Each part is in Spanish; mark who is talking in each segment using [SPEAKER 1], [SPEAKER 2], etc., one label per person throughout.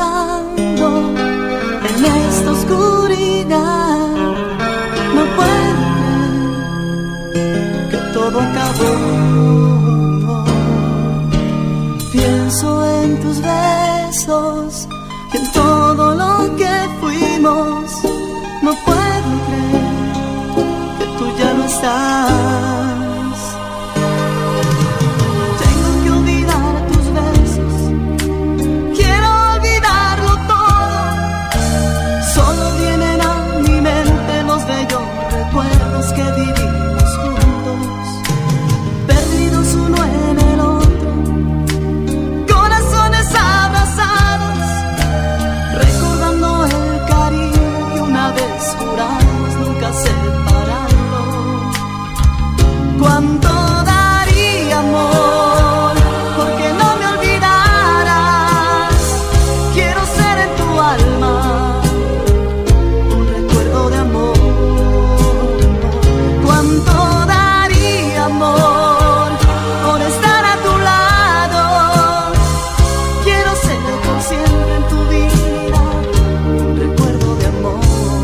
[SPEAKER 1] pasando en esta oscuridad. No puedo creer que todo acabó. Pienso en tus besos y en todo lo que fuimos. No puedo creer que tú ya no estás. Tengo que olvidar tus besos, quiero olvidarlo todo. Solo vienen a mi mente los bellos recuerdos que vivimos juntos, perdidos uno en el otro, corazones abrazados, recordando el cariño que una vez juramos nunca separarlo. ¿Cuánto daría, amor, porque no me olvidaras? Quiero ser en tu alma un recuerdo de amor. ¿Cuánto daría, amor, por estar a tu lado? Quiero ser por siempre en tu vida un recuerdo de amor.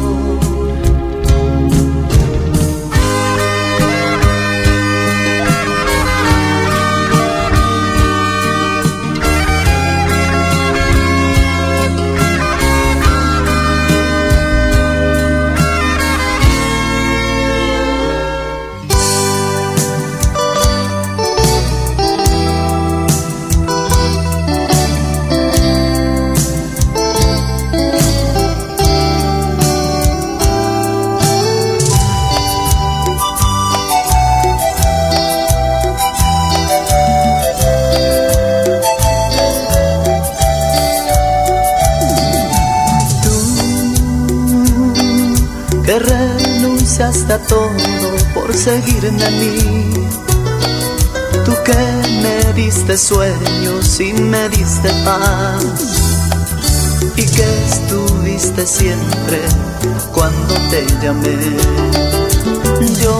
[SPEAKER 1] Que renunciaste a todo por seguirme a mí. Tú que me diste sueños y me diste paz, y que estuviste siempre cuando te llamé. Yo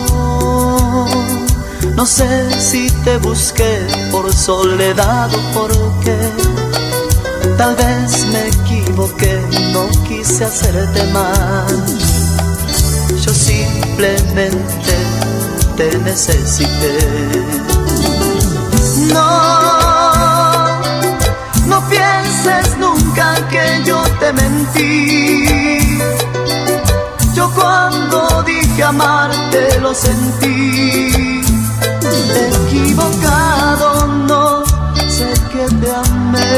[SPEAKER 1] no sé si te busqué por soledad o por qué. Tal vez me equivoqué, no quise hacerte mal. Yo simplemente te necesité. No pienses nunca que yo te mentí. Yo cuando dije amarte lo sentí. Equivocado, no sé que te amé.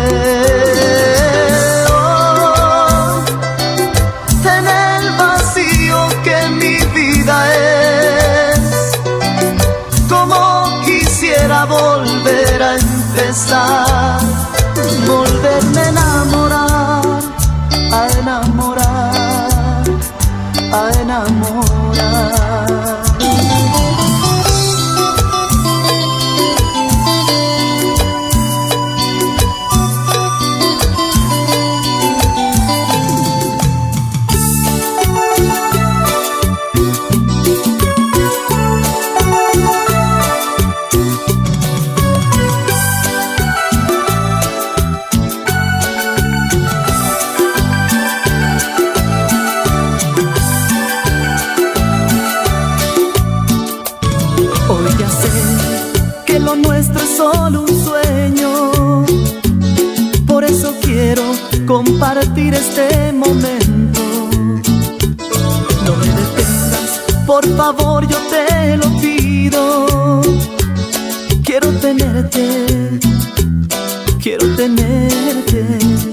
[SPEAKER 1] En el vacío que mi vida es, como quisiera volver a empezar, volverme a enamorar, a enamorar, a enamorar. Solo un sueño, por eso quiero compartir este momento. No me detengas, por favor, yo te lo pido. Quiero tenerte, quiero tenerte,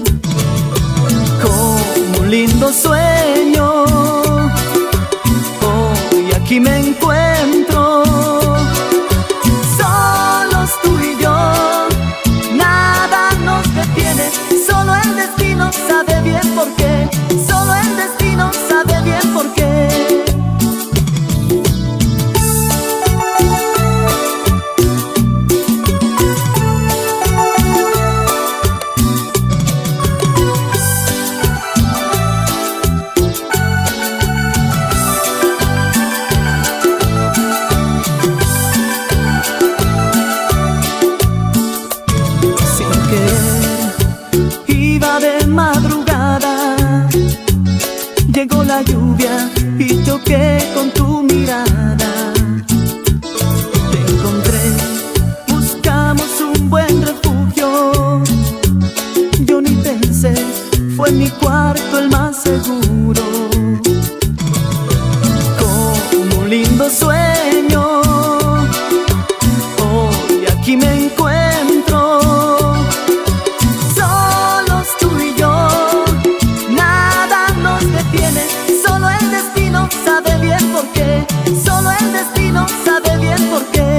[SPEAKER 1] como un lindo sueño. Hoy aquí me encuentro, solo el destino sabe bien por qué, solo el destino sabe bien por qué. yo ni pensé, fue mi cuarto el más seguro. Como un lindo sueño, hoy aquí me encuentro, solos tú y yo, nada nos detiene, solo el destino sabe bien por qué, solo el destino sabe bien por qué.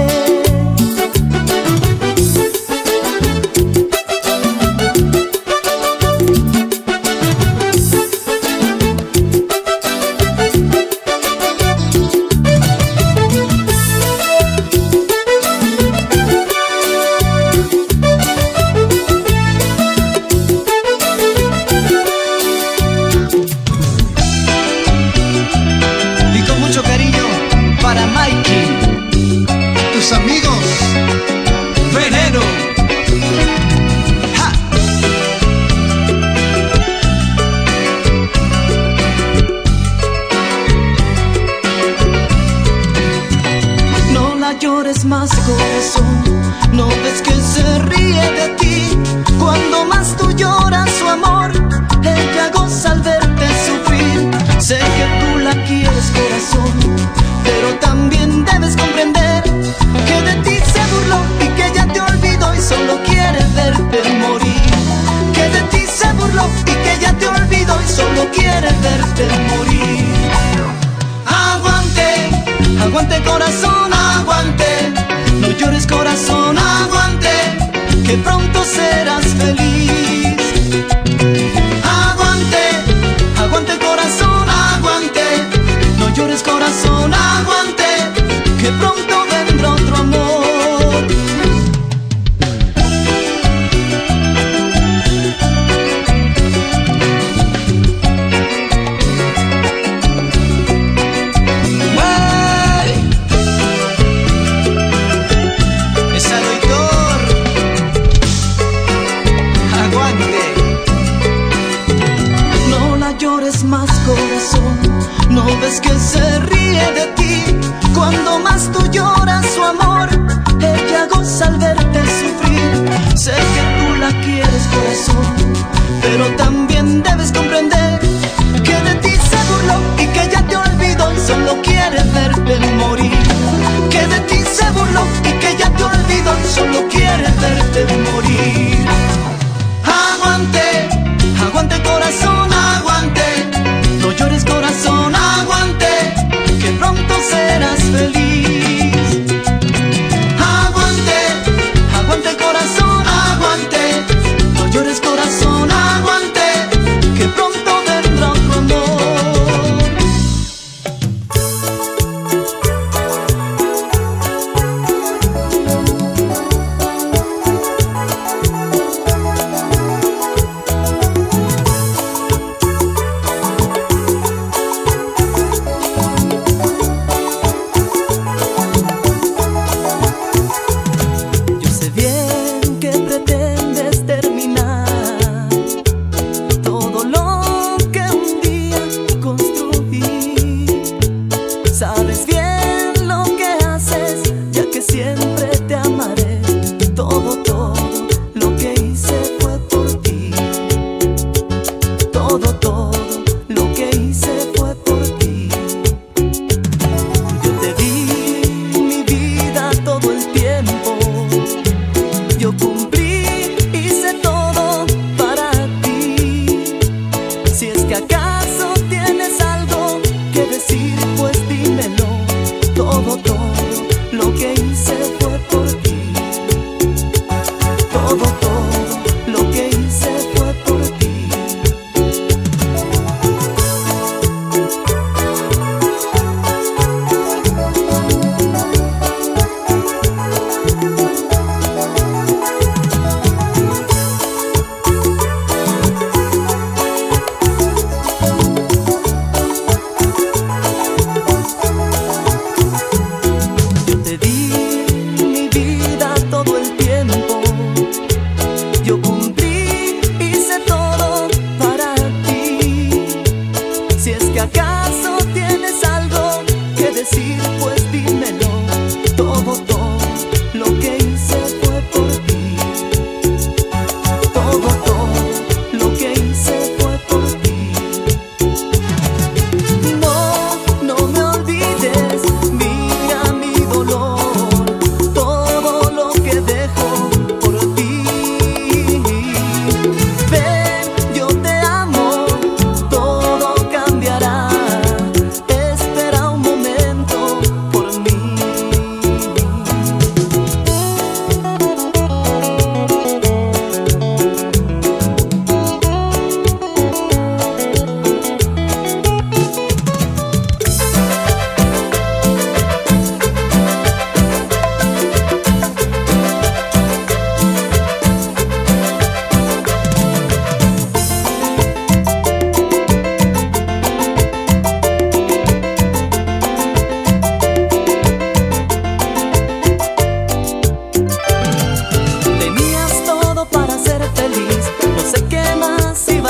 [SPEAKER 1] Más corazón, no ves que se ríe de ti cuando más tú lloras su amor, ella goza al verte sufrir. Sé que tú la quieres, corazón, pero también debes comprender que de ti se burló y que ya te olvidó y solo quiere verte morir. Que de ti se burló y que ya te olvidó y solo quiere verte morir. Aguante, aguante corazón, aguante. No llores corazón, aguante, que pronto serás feliz. Aguante, aguante corazón, aguante. No llores corazón, aguante, que pronto vendrá otro amor. No ves que se ríe de ti cuando más tú lloras su amor, ella goza al verte sufrir. Sé que tú la quieres, corazón, pero también debes comprender que de ti se burló y que ya te olvidó y solo quiere verte morir. Que de ti se burló y que ya te olvidó y solo quiere verte morir. Aguante, aguante corazón, aguante. No llores corazón, aguante, que pronto serás feliz. Aguante, aguante corazón, aguante. No llores corazón, aguante, que pronto vendrá otro amor.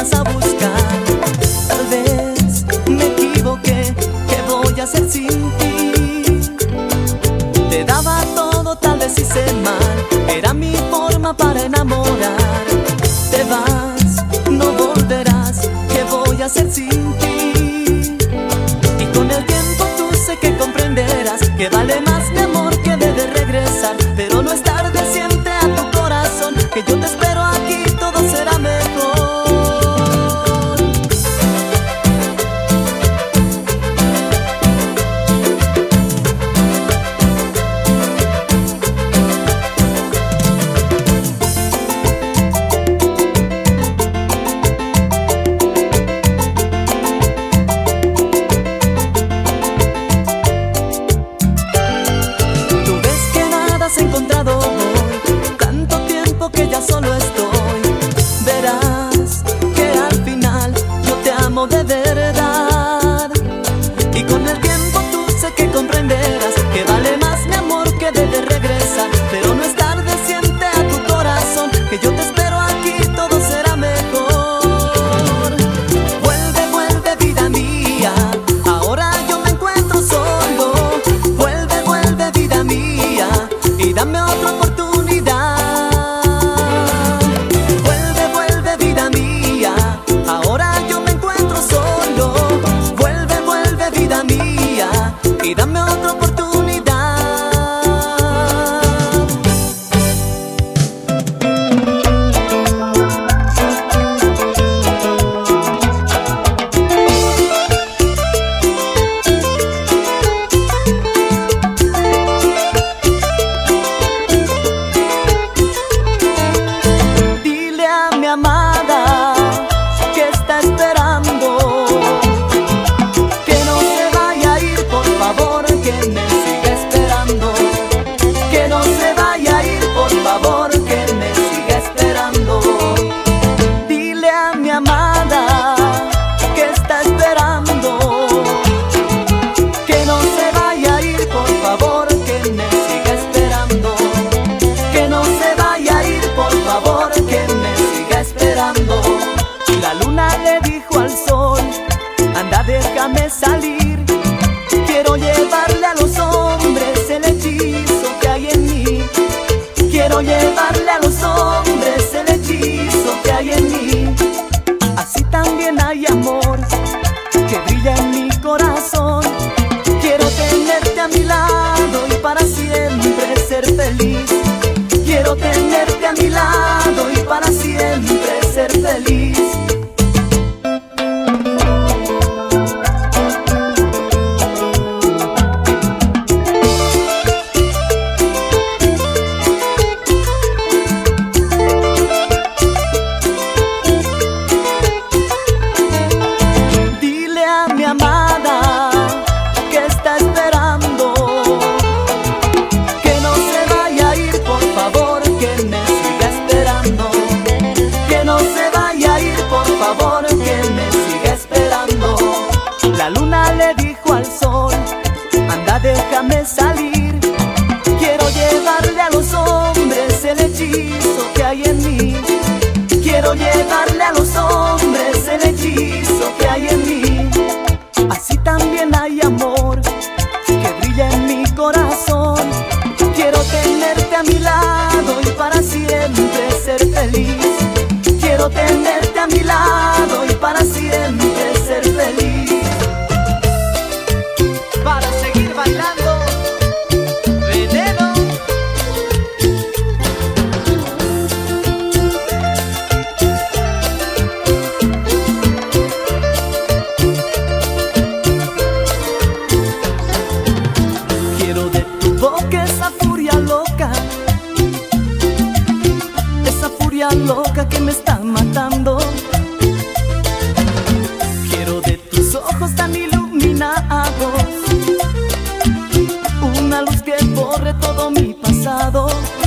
[SPEAKER 1] vienes a buscar. Tal vez me equivoqué, ¿qué voy a hacer sin ti? Te daba todo, tal vez hice mal, era mi forma para enamorar. Te vas, no volverás, ¿qué voy a hacer sin ti? Y con el tiempo tú sé que comprenderás que vale más mi amor que debe regresar. Pero no es tarde, siente a tu corazón que yo te espero aquí, todo será mejor. Encontrado hoy, tanto tiempo que ya solo estoy. Verás que al final yo te amo de verdad. Y con el tiempo tú sé que comprenderás que vale más mi amor que debe regresar. Pero no es tarde, siente a tu corazón que yo te espero aquí, todo será mejor. Vuelve, vuelve vida mía, ahora yo me encuentro solo. Vuelve, vuelve vida mía y dame otra oportunidad. Vuelve, vuelve vida mía, ahora yo me encuentro solo. Vuelve, vuelve vida mía y dame otra oportunidad. Amada, que está esperando, que no se vaya a ir, por favor, que me siga esperando. Que no se vaya a ir, por favor, que me siga esperando. Dile a mi amada que está esperando, que no se vaya a ir, por favor, que me siga esperando. Que no se vaya a ir, por favor, que me siga esperando. La luna le dijo al sol: anda, déjame salir. Quiero llevarle a los hombres el hechizo que hay en mí. Quiero llevarle a los hombres el hechizo que hay en mí. Así también hay amor que brilla en mi corazón. Quiero tenerte a mi lado y para siempre ser feliz. Quiero tenerte a mi lado y para siempre ser feliz. Dile a mi amada que está esperando, que no se vaya a ir, por favor, que me siga esperando. Que no se vaya a ir, por favor, que me siga esperando. La luna le dijo al sol: anda, déjame salir. Quiero llevarle a los hombres el hechizo que hay en mí. Quiero llevarle a los hombres el hechizo que hay en mí. Así también hay amor que brilla en mi corazón. Quiero tenerte a mi lado y para siempre ser feliz. Quiero tenerte a mi lado y para siempre ser feliz. Para seguir bailando, Veneno. Quiero de tu boca esa furia loca, esa furia loca que me está matando. Quiero de tus ojos tan iluminados una luz que borre todo mi pasado.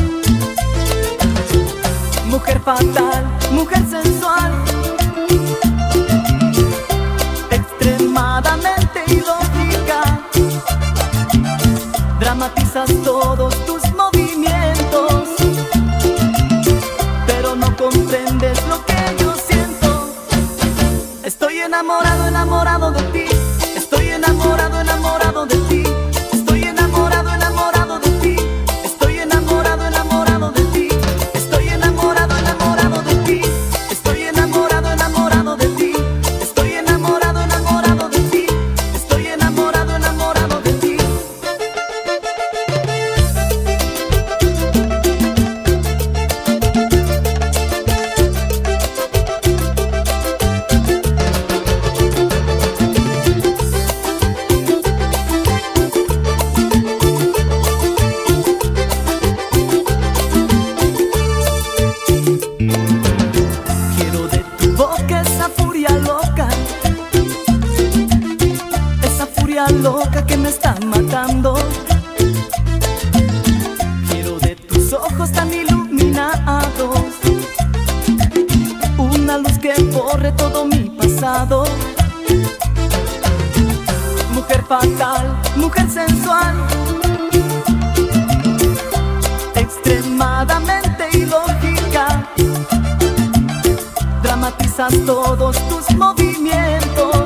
[SPEAKER 1] Mujer fatal, mujer sensual, extremadamente ilógica. Dramatizas todos tus movimientos, pero no comprendes lo que yo siento. Estoy enamorado, enamorado de ti. Estoy enamorado, enamorado de ti. Estoy enamorado, enamorado de ti. Estoy enamorado, enamorado de ti. Estoy enamorado, enamorado de ti. Estoy enamorado, enamorado de ti. Estoy enamorado, enamorado de ti. Estoy enamorado, enamorado de ti. Quiero de tu boca esa furia loca que me está matando. Quiero de tus ojos tan iluminados, una luz que borre todo mi pasado. Mujer fatal, mujer sensual, extremadamente ilógica. Dramatizas todos tus movimientos,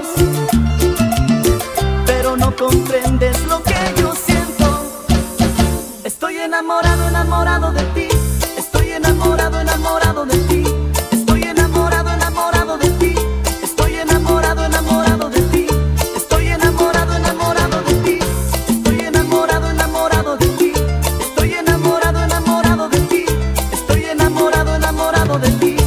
[SPEAKER 1] pero no comprendes lo que yo siento. Estoy enamorado, enamorado de ti. Estoy enamorado, enamorado de ti. Estoy enamorado, enamorado de ti. Estoy enamorado, enamorado de ti. Estoy enamorado, enamorado de ti. Estoy enamorado, enamorado de ti. Estoy enamorado, enamorado de ti. Estoy enamorado, enamorado de ti.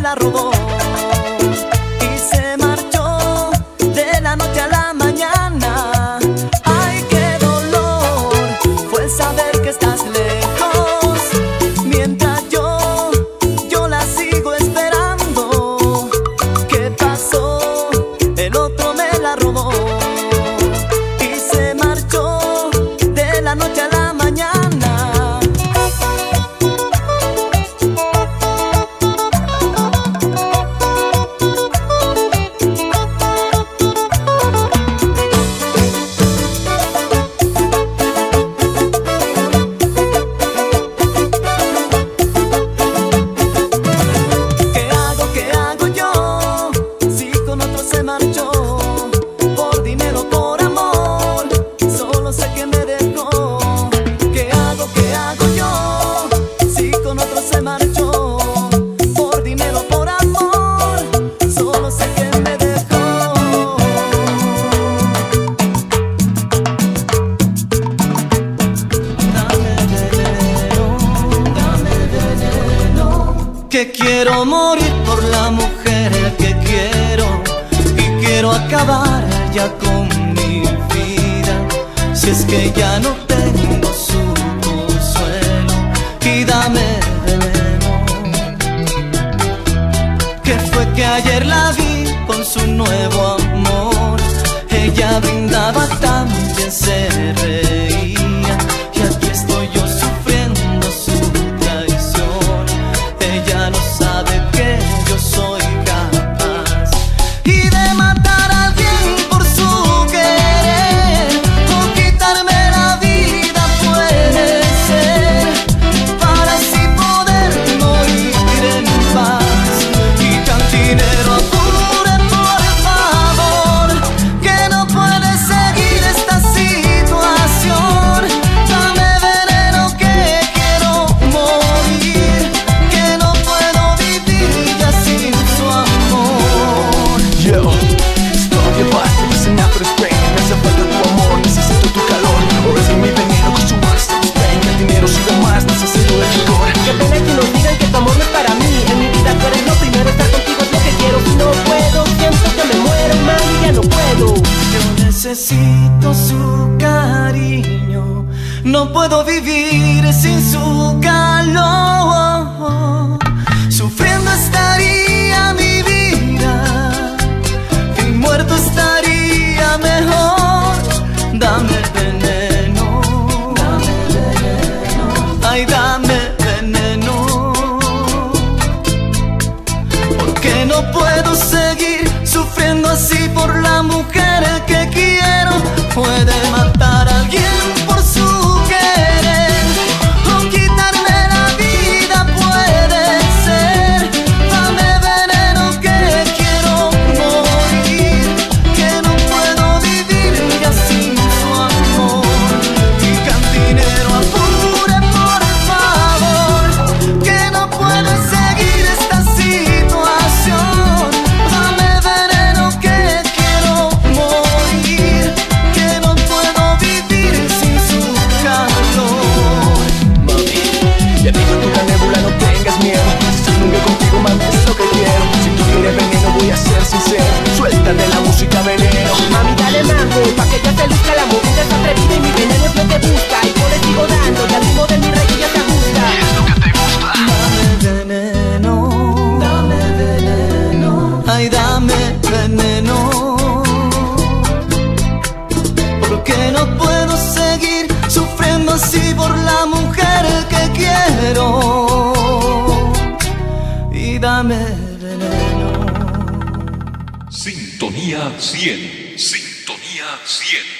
[SPEAKER 1] la robó y se marchó de la noche a la mañana. Ay, qué dolor fue saber que estás lejos, mientras yo la sigo esperando. ¿Qué pasó? El otro me la robó y se marchó de la noche a la mañana. Se marchó por dinero, por amor, solo sé que me dejó. ¿Qué hago yo? Si con otro se marchó por dinero, por amor, solo sé que me dejó. Dame veneno, que quiero morir por la mujer que quiero. Quiero acabar ya con mi vida, si es que ya no tengo su consuelo. Y dame veneno, que fue que ayer la vi con su nuevo amor. Ella brindaba, también se reía, y aquí estoy yo sufriendo su traición. Ella no sabe que yo soy capaz y de matar a alguien por su querer, o quitarme la vida puede ser, para así poder morir en paz. Y cantinero, apure por favor, que no puede seguir esta situación. Dame veneno que quiero morir, que no puedo vivir ya sin su amor.
[SPEAKER 2] Yo, stop your body, listen out for the strain. Me hace falta tu amor, necesito tu calor. Ahora es mi veneno con su más strain. El dinero sigue más, necesito el vigor.
[SPEAKER 3] Qué pena que nos digan que tu amor no es para mí. En mi vida tú eres lo primero, estar contigo es lo que quiero. Si no puedo, siento que me muero, mami, ya no puedo.
[SPEAKER 1] Yo necesito su cariño, no puedo vivir sin su calor. Sufriendo estaría mi vida, y muerto estaría mejor. Dame veneno, ay, dame veneno, porque no puedo seguir sufriendo así por la mujer que quiero. Puede matar a alguien por su querer, o quitarme la vida puede ser. Dame veneno que quiero morir, que no puedo vivir ya sin su amor. Y cantinero, apure por favor, que no puedo seguir esta situación. Dame veneno que quiero morir, que no puedo vivir sin su calor.
[SPEAKER 2] Mami, ya dijo tu canébula, no tengas miedo. Si estás nunca contigo, mami, es lo que quiero. Si tú quieres veneno, voy a ser sincero. Suéltate la música veneno.
[SPEAKER 3] Mami, dale mango, pa' que ya te luzca. La movida es atrevida y mi veneno es lo que busca. Y yo le sigo dando, y al ritmo de mi rey ya te gusta.
[SPEAKER 2] Es lo que te gusta.
[SPEAKER 1] Dame veneno, ay, dame veneno, porque no puedo seguir sufriendo así por la mujer que quiero. Y dame veneno.
[SPEAKER 4] Sintonía 100. Sintonía 100.